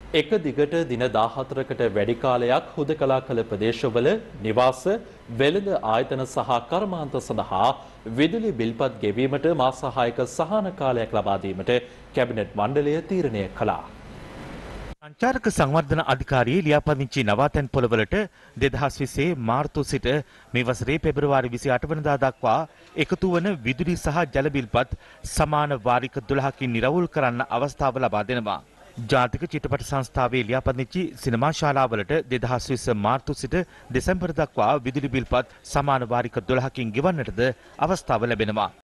එක දිගට දින 14කට වැඩි කාලයක් හුදකලා කළ ප්‍රදේශවල නිවාස, වෙළඳ ආයතන සහ කර්මාන්ත සඳහා විදුලි බිල්පත් ගෙවීමට මාස 6ක සහන කාලයක් ලබා දීමට කැබිනට් මණ්ඩලය තීරණය කළා. සංචාරක සංවර්ධන අධිකාරියේ ලියාපදිංචි නවාතැන් පොළවලට 2020 මාර්තු සිට මේ වසරේ පෙබරවාරි 28 වෙනිදා දක්වා එකතු වන විදුලි සහ ජල බිල්පත් සමාන වාරික 12කින් නිරවුල් කරන්න අවස්ථාව ලබා දෙනවා. ජාතික චිත්‍රපට සංස්ථාවේ ලියාපදිංචි සිනමා ශාලාවලට 2020 මාර්තු සිට දෙසැම්බර් දක්වා විදුලි බිල්පත් සමාන වාරික 12කින් ගෙවන්නටද අවස්ථාව ලැබෙනවා.